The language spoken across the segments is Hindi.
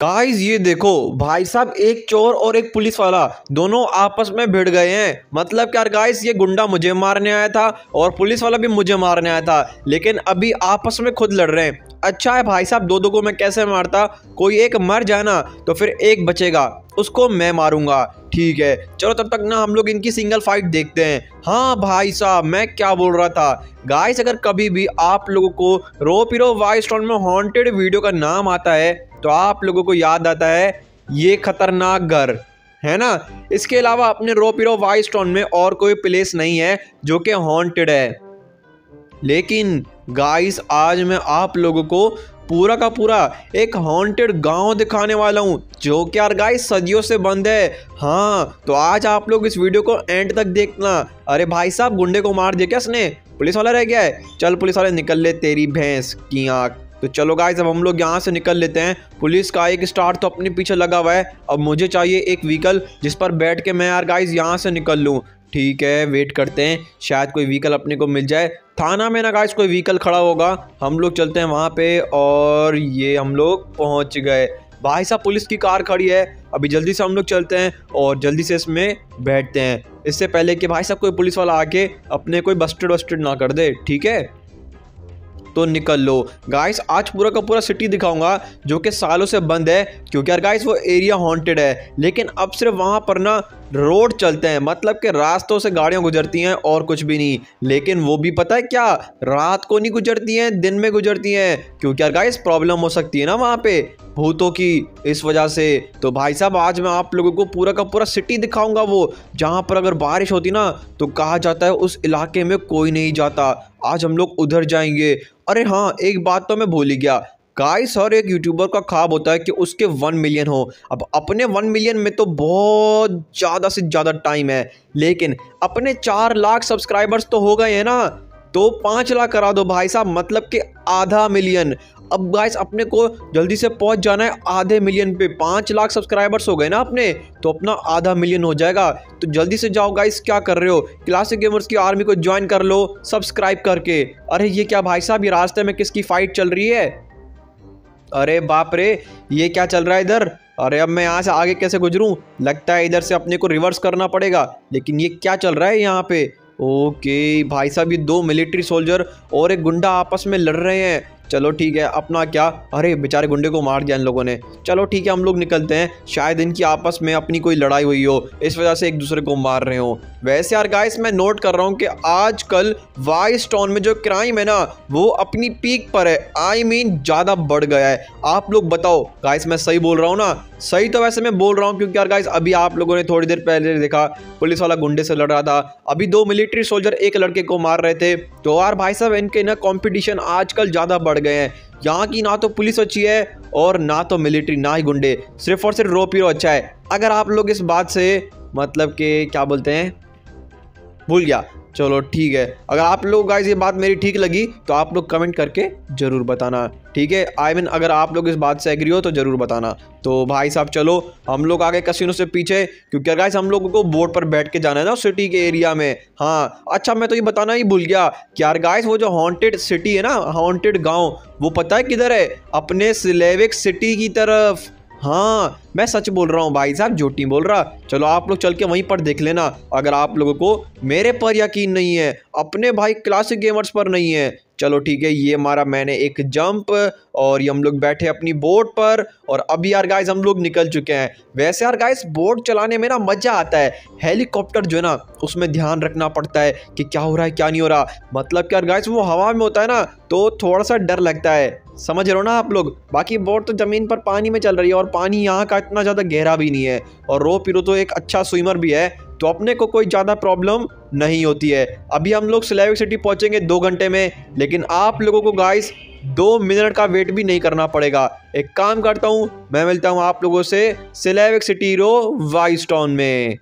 गाइस ये देखो भाई साहब, एक चोर और एक पुलिस वाला दोनों आपस में भिड़ गए हैं। मतलब क्या गाइस, ये गुंडा मुझे मारने आया था और पुलिस वाला भी मुझे मारने आया था, लेकिन अभी आपस में खुद लड़ रहे हैं। अच्छा है भाई साहब, दो को मैं कैसे मारता, कोई एक मर जाए ना तो फिर एक बचेगा, उसको मैं मारूंगा। ठीक है चलो, तब तक ना हम लोग इनकी सिंगल फाइट देखते हैं। हाँ भाई साहब, मैं क्या बोल रहा था गाइस, अगर कभी भी आप लोगों को रो पिरो वाइल्डस्टोन में हॉन्टेड वीडियो का नाम आता है तो आप लोगों को याद आता है ये खतरनाक घर, है ना। इसके अलावा अपने रो पिरो वाइल्डस्टोन में और कोई प्लेस नहीं है जो कि हॉन्टेड है। लेकिन गाइस आज मैं आप लोगों को पूरा का पूरा एक हॉन्टेड गांव दिखाने वाला हूं जो कि यार गाइस सदियों से बंद है। हाँ तो आज आप लोग इस वीडियो को एंड तक देखना। अरे भाई साहब, गुंडे को मार दिया क्या इसने, पुलिस वाला रह गया है। चल पुलिस वाले निकल ले तेरी भैंस की आंख। तो चलो गाइस, अब हम लोग यहाँ से निकल लेते हैं। पुलिस का एक स्टार तो अपने पीछे लगा हुआ है, अब मुझे चाहिए एक व्हीकल जिस पर बैठ के मैं यार गाइस यहाँ से निकल लूँ। ठीक है वेट करते हैं, शायद कोई व्हीकल अपने को मिल जाए। थाना में ना गाइस कोई व्हीकल खड़ा होगा, हम लोग चलते हैं वहाँ पे। और ये हम लोग पहुँच गए। भाई साहब पुलिस की कार खड़ी है, अभी जल्दी से हम लोग चलते हैं और जल्दी से इसमें बैठते हैं, इससे पहले कि भाई साहब कोई पुलिस वाला आके अपने कोई बस्टेड ना कर दे। ठीक है तो निकल लो गाइस। आज पूरा का पूरा सिटी दिखाऊंगा जो कि सालों से बंद है, क्योंकि यार गाइस वो एरिया हॉन्टेड है। लेकिन अब सिर्फ वहां पर ना रोड चलते हैं, मतलब कि रास्तों से गाड़ियां गुजरती हैं और कुछ भी नहीं। लेकिन वो भी पता है क्या, रात को नहीं गुजरती हैं, दिन में गुजरती हैं, क्योंकि यार गाइस प्रॉब्लम हो सकती है ना वहाँ पे भूतों की, इस वजह से। तो भाई साहब आज मैं आप लोगों को पूरा का पूरा सिटी दिखाऊंगा, वो जहाँ पर अगर बारिश होती ना तो कहा जाता है उस इलाके में कोई नहीं जाता। आज हम लोग उधर जाएंगे। अरे हाँ, एक बात तो मैं भूल ही गया गाइस, हर एक यूट्यूबर का ख्वाब होता है कि उसके 1 मिलियन हो। अब अपने 1 मिलियन में तो बहुत ज़्यादा से ज़्यादा टाइम है, लेकिन अपने 4 लाख सब्सक्राइबर्स तो हो गए हैं ना, तो 5 लाख करा दो भाई साहब, मतलब कि आधा मिलियन। अब गाइस अपने को जल्दी से पहुंच जाना है आधे मिलियन पे। 5 लाख सब्सक्राइबर्स हो गए ना अपने, तो अपना आधा मिलियन हो जाएगा। तो जल्दी से जाओ गाइस, क्या कर रहे हो, क्लासिक गेमर्स की आर्मी को ज्वाइन कर लो सब्सक्राइब करके। अरे ये क्या भाई साहब, ये रास्ते में किसकी फाइट चल रही है, अरे बाप रे ये क्या चल रहा है इधर। अरे अब मैं यहाँ से आगे कैसे गुजरूं, लगता है इधर से अपने को रिवर्स करना पड़ेगा। लेकिन ये क्या चल रहा है यहाँ पे। ओके भाई साहब, ये 2 मिलिट्री सोल्जर और एक गुंडा आपस में लड़ रहे हैं। चलो ठीक है, अपना क्या, अरे बेचारे गुंडे को मार दिया इन लोगों ने। चलो ठीक है हम लोग निकलते हैं, शायद इनकी आपस में अपनी कोई लड़ाई हुई हो, इस वजह से एक दूसरे को मार रहे हो। वैसे यार गाइस मैं नोट कर रहा हूँ कि आजकल वाइल्डस्टोन में जो क्राइम है ना वो अपनी पीक पर है, आई मीन ज़्यादा बढ़ गया है। आप लोग बताओ गाइस, मैं सही बोल रहा हूँ ना। सही तो वैसे मैं बोल रहा हूँ, क्योंकि यार गाइस अभी आप लोगों ने थोड़ी देर पहले देखा पुलिस वाला गुंडे से लड़ रहा था, अभी 2 मिलिट्री सोल्जर एक लड़के को मार रहे थे। तो यार भाई साहब इनके ना कंपटीशन आजकल ज़्यादा बढ़ गए हैं। यहाँ की ना तो पुलिस अच्छी है और ना तो मिलिट्री, ना ही गुंडे, सिर्फ और सिर्फ रो पिरो अच्छा है। अगर आप लोग इस बात से मतलब कि क्या बोलते हैं, भूल गया। चलो ठीक है, अगर आप लोग गाइस ये बात मेरी ठीक लगी तो आप लोग कमेंट करके ज़रूर बताना। ठीक है आई मीन अगर आप लोग इस बात से एग्री हो तो ज़रूर बताना। तो भाई साहब चलो हम लोग आगे कसिनो से पीछे, क्योंकि गाइस हम लोगों को बोट पर बैठ के जाना है ना सिटी के एरिया में। हाँ अच्छा, मैं तो ये बताना ही भूल गया कि यार गाइस वो जो हॉन्टेड सिटी है ना, हॉन्टेड गाँव, वो पता है किधर है, अपने स्लेविक सिटी की तरफ। हाँ मैं सच बोल रहा हूँ भाई साहब, झूठ नहीं बोल रहा। चलो आप लोग चल के वहीं पर देख लेना, अगर आप लोगों को मेरे पर यकीन नहीं है, अपने भाई क्लासिक गेमर्स पर नहीं है। चलो ठीक है, ये मारा मैंने एक जंप और ये हम लोग बैठे अपनी बोट पर, और अभी यार गाइस हम लोग निकल चुके हैं। वैसे यार गाइस बोट चलाने में ना मज़ा आता है, हेलीकॉप्टर जो है ना उसमें ध्यान रखना पड़ता है कि क्या हो रहा है क्या नहीं हो रहा। मतलब कि यार गाइस वो हवा में होता है ना तो थोड़ा सा डर लगता है, समझ रहे हो ना आप लोग। बाकी बोट तो ज़मीन पर पानी में चल रही है और पानी यहाँ का इतना ज़्यादा गहरा भी नहीं है, और रो पिरो तो एक अच्छा स्विमर भी है, तो अपने को कोई ज़्यादा प्रॉब्लम नहीं होती है। अभी हम लोग स्लेविक सिटी पहुँचेंगे 2 घंटे में, लेकिन आप लोगों को गाइस 2 मिनट का वेट भी नहीं करना पड़ेगा। एक काम करता हूँ, मैं मिलता हूँ आप लोगों से स्लेविक सिटी रो वाइल्डस्टोन में।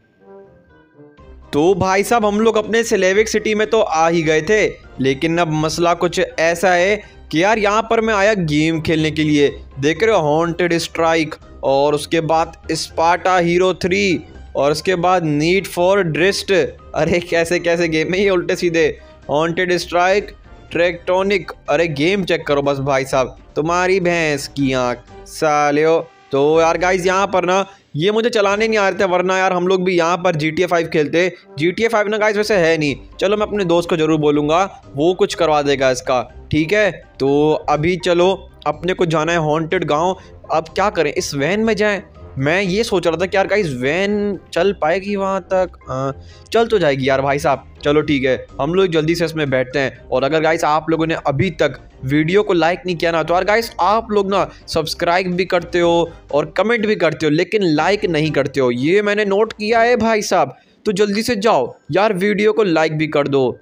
तो भाई साहब हम लोग अपने स्लेविक सिटी में तो आ ही गए थे, लेकिन अब मसला कुछ ऐसा है कि यार यहाँ पर मैं आया गेम खेलने के लिए। देख रहे हो हॉन्टेड स्ट्राइक, और उसके बाद स्पार्टा हीरो 3, और उसके बाद नीड फॉर ड्रिस्ट। अरे कैसे कैसे गेम है ये उल्टे सीधे, हॉन्टेड स्ट्राइक, ट्रैक्टोनिक। अरे गेम चेक करो बस भाई साहब, तुम्हारी भैंस की आँख सालियो। तो यार गाइज यहाँ पर ना ये मुझे चलाने नहीं आ रहे थे, वरना यार हम लोग भी यहाँ पर GTA 5 खेलते। GTA 5 ना गाइज वैसे है नहीं, चलो मैं अपने दोस्त को जरूर बोलूँगा, वो कुछ करवा देगा इसका, ठीक है। तो अभी चलो अपने को जाना है हॉन्टेड गांव। अब क्या करें, इस वैन में जाएं? मैं ये सोच रहा था कि यार गाइस वैन चल पाएगी वहाँ तक? हाँ चल तो जाएगी यार भाई साहब। चलो ठीक है, हम लोग जल्दी से इसमें बैठते हैं। और अगर गाइस आप लोगों ने अभी तक वीडियो को लाइक नहीं किया ना, तो यार गाइस आप लोग ना सब्सक्राइब भी करते हो और कमेंट भी करते हो, लेकिन लाइक नहीं करते हो, ये मैंने नोट किया है भाई साहब। तो जल्दी से जाओ यार, वीडियो को लाइक भी कर दो।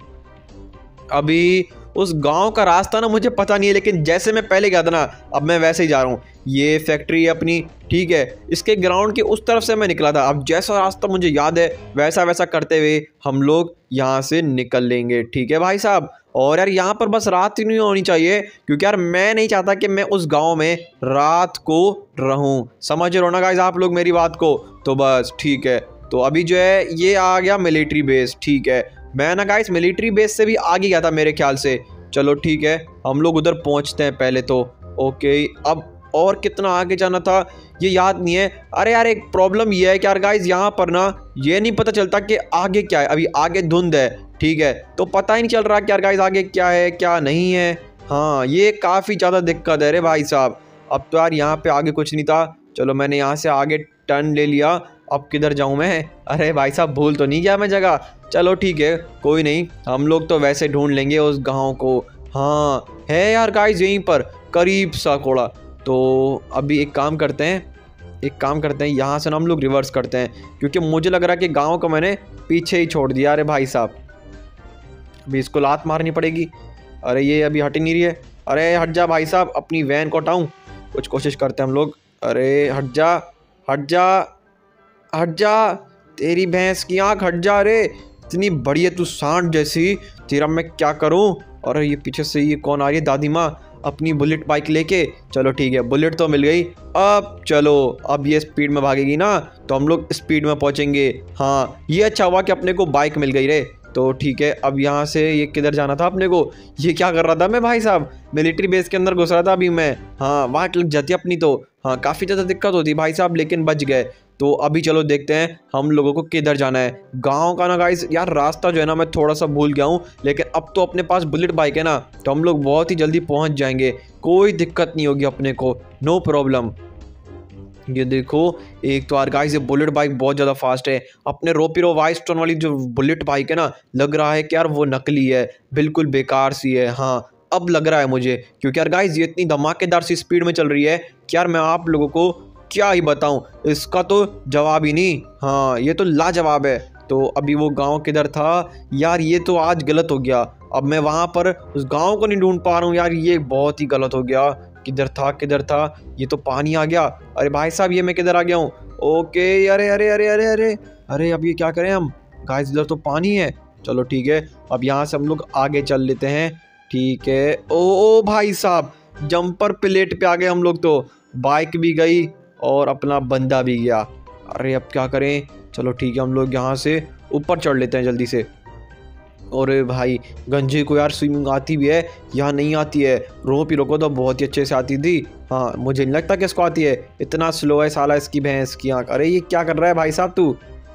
अभी उस गांव का रास्ता ना मुझे पता नहीं है, लेकिन जैसे मैं पहले गया था ना, अब मैं वैसे ही जा रहा हूँ। ये फैक्ट्री है अपनी, ठीक है, इसके ग्राउंड के उस तरफ से मैं निकला था। अब जैसा रास्ता मुझे याद है वैसा वैसा करते हुए हम लोग यहाँ से निकल लेंगे, ठीक है भाई साहब। और यार यहाँ पर बस रात ही नहीं होनी चाहिए, क्योंकि यार मैं नहीं चाहता कि मैं उस गाँव में रात को रहूँ। समझ रहे हो ना गाइस आप लोग मेरी बात को? तो बस ठीक है। तो अभी जो है ये आ गया मिलिट्री बेस, ठीक है। मैं ना गाइस मिलिट्री बेस से भी आगे गया था मेरे ख्याल से। चलो ठीक है, हम लोग उधर पहुंचते हैं पहले तो। ओके, अब और कितना आगे जाना था ये याद नहीं है। अरे यार एक प्रॉब्लम ये है कि यार गाइस यहाँ पर ना ये नहीं पता चलता कि आगे क्या है। अभी आगे धुंध है, ठीक है, तो पता ही नहीं चल रहा कि यार गाइस आगे क्या है क्या नहीं है। हाँ ये काफ़ी ज़्यादा दिक्कत है रे भाई साहब। अब तो यार यहाँ पे आगे कुछ नहीं था। चलो मैंने यहाँ से आगे टर्न ले लिया। अब किधर जाऊँ मैं? अरे भाई साहब भूल तो नहीं गया मैं जगह? चलो ठीक है, कोई नहीं, हम लोग तो वैसे ढूंढ लेंगे उस गांव को। हाँ है यार गाइस यहीं पर करीब सा कोड़ा। तो अभी एक काम करते हैं, यहाँ से ना हम लोग रिवर्स करते हैं, क्योंकि मुझे लग रहा है कि गांव को मैंने पीछे ही छोड़ दिया। अरे भाई साहब अभी इसको लात मारनी पड़ेगी। अरे ये अभी हट ही नहीं रही है। अरे हट जा भाई साहब, अपनी वैन को हटाऊँ, कुछ कोशिश करते हैं हम लोग। अरे हट जा हट जा हट जा, तेरी भैंस की आँख हट जा। रे इतनी बड़ी है तू सांड जैसी, तेरा मैं क्या करूं? और ये पीछे से ये कौन आ रही है? दादी माँ अपनी बुलेट बाइक लेके। चलो ठीक है, बुलेट तो मिल गई। अब चलो, अब ये स्पीड में भागेगी ना तो हम लोग स्पीड में पहुंचेंगे। हाँ ये अच्छा हुआ कि अपने को बाइक मिल गई रे। तो ठीक है, अब यहाँ से ये किधर जाना था अपने को? ये क्या कर रहा था मैं भाई साहब? मिलिट्री बेस के अंदर घुस रहा था अभी मैं। हाँ वहाँ लग जाती अपनी तो। हाँ काफ़ी ज़्यादा दिक्कत होती भाई साहब, लेकिन बच गए। तो अभी चलो देखते हैं हम लोगों को किधर जाना है। गांव का ना गाइस यार रास्ता जो है ना मैं थोड़ा सा भूल गया हूँ, लेकिन अब तो अपने पास बुलेट बाइक है ना, तो हम लोग बहुत ही जल्दी पहुंच जाएंगे। कोई दिक्कत नहीं होगी अपने को, नो प्रॉब्लम। ये देखो, एक तो यार गाइस ये बुलेट बाइक बहुत ज़्यादा फास्ट है। अपने रोपिरो वाइस्टोन वाली जो बुलेट बाइक है ना, लग रहा है कि यार वो नकली है, बिल्कुल बेकार सी है। हाँ अब लग रहा है मुझे, क्योंकि यार गाइस ये इतनी धमाकेदार सी स्पीड में चल रही है कि यार मैं आप लोगों को क्या ही बताऊं, इसका तो जवाब ही नहीं। हाँ ये तो लाजवाब है। तो अभी वो गांव किधर था यार? ये तो आज गलत हो गया। अब मैं वहाँ पर उस गांव को नहीं ढूंढ पा रहा हूँ यार, ये बहुत ही गलत हो गया। किधर था? ये तो पानी आ गया। अरे भाई साहब ये मैं किधर आ गया हूँ? ओके, अरे अरे अरे अरे अरे अरे अब ये क्या करें हम? गाइस इधर तो पानी है। चलो ठीक है, अब यहाँ से हम लोग आगे चल लेते हैं, ठीक है। ओ भाई साहब जंपर प्लेट पे आ गए हम लोग तो। बाइक भी गई और अपना बंदा भी गया। अरे अब क्या करें? चलो ठीक है, हम लोग यहाँ से ऊपर चढ़ लेते हैं जल्दी से। और भाई गंजे को यार स्विमिंग आती भी है या नहीं आती है? रोपिरो को तो बहुत ही अच्छे से आती थी। हाँ मुझे नहीं लगता कि इसको आती है, इतना स्लो है साला इसकी भैंस की आँख। अरे ये क्या कर रहा है भाई साहब तू?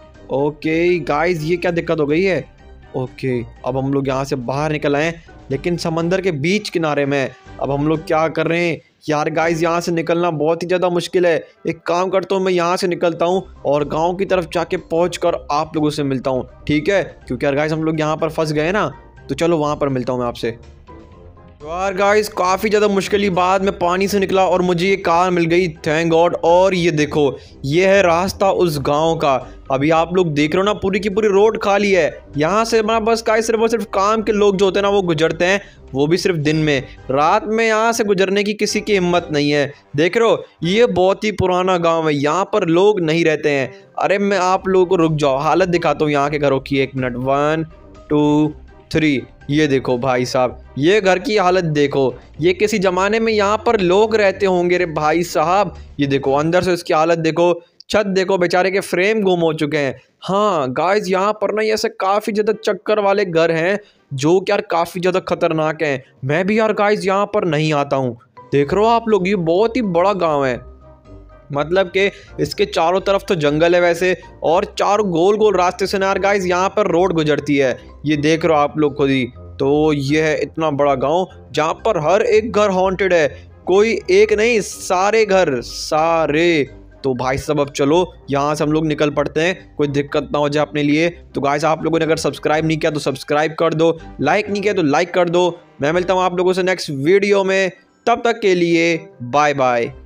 ओके गाइस ये क्या दिक्कत हो गई है? ओके अब हम लोग यहाँ से बाहर निकल आए, लेकिन समंदर के बीच किनारे में। अब हम लोग क्या कर रहे हैं यार? गाइस यहाँ से निकलना बहुत ही ज़्यादा मुश्किल है। एक काम करता हूँ, मैं यहाँ से निकलता हूँ और गांव की तरफ जाके पहुँचकर आप लोगों से मिलता हूँ, ठीक है? क्योंकि यार गाइस हम लोग यहाँ पर फंस गए ना, तो चलो वहाँ पर मिलता हूँ मैं आपसे। यार गाइस काफ़ी ज़्यादा मुश्किल बाद में पानी से निकला और मुझे ये कार मिल गई, थैंक गॉड। और ये देखो, ये है रास्ता उस गांव का। अभी आप लोग देख रहे हो ना, पूरी की पूरी रोड खाली है। यहाँ से बस गाइस सिर्फ और सिर्फ काम के लोग जो होते हैं ना वो गुजरते हैं, वो भी सिर्फ दिन में। रात में यहाँ से गुजरने की किसी की हिम्मत नहीं है। देख रहे हो, ये बहुत ही पुराना गाँव है, यहाँ पर लोग नहीं रहते हैं। अरे मैं आप लोगों को, रुक जाओ, हालत दिखाता हूँ यहाँ के घरों की। 1 मिनट, 1 2 3। ये देखो भाई साहब, ये घर की हालत देखो। ये किसी ज़माने में यहाँ पर लोग रहते होंगे रे भाई साहब। ये देखो अंदर से इसकी हालत देखो, छत देखो, बेचारे के फ्रेम गुम हो चुके हैं। हाँ गाइस यहाँ पर ना ऐसे काफ़ी ज़्यादा चक्कर वाले घर हैं जो कि यार काफ़ी ज़्यादा खतरनाक हैं। मैं भी यार गाइस यहाँ पर नहीं आता हूँ। देख रहे हो आप लोग, ये बहुत ही बड़ा गाँव है। मतलब कि इसके चारों तरफ तो जंगल है वैसे, और चारों गोल गोल रास्ते से ना यार गाइस यहाँ पर रोड गुजरती है। ये देख रहे हो आप लोग खुद ही। तो ये है इतना बड़ा गांव जहाँ पर हर एक घर हॉन्टेड है, कोई एक नहीं सारे घर सारे। तो भाई साहब अब चलो यहाँ से हम लोग निकल पड़ते हैं, कोई दिक्कत ना हो जाए अपने लिए। तो गाइस आप लोगों ने अगर सब्सक्राइब नहीं किया तो सब्सक्राइब कर दो, लाइक नहीं किया तो लाइक कर दो। मैं मिलता हूँ आप लोगों से नेक्स्ट वीडियो में, तब तक के लिए बाय बाय।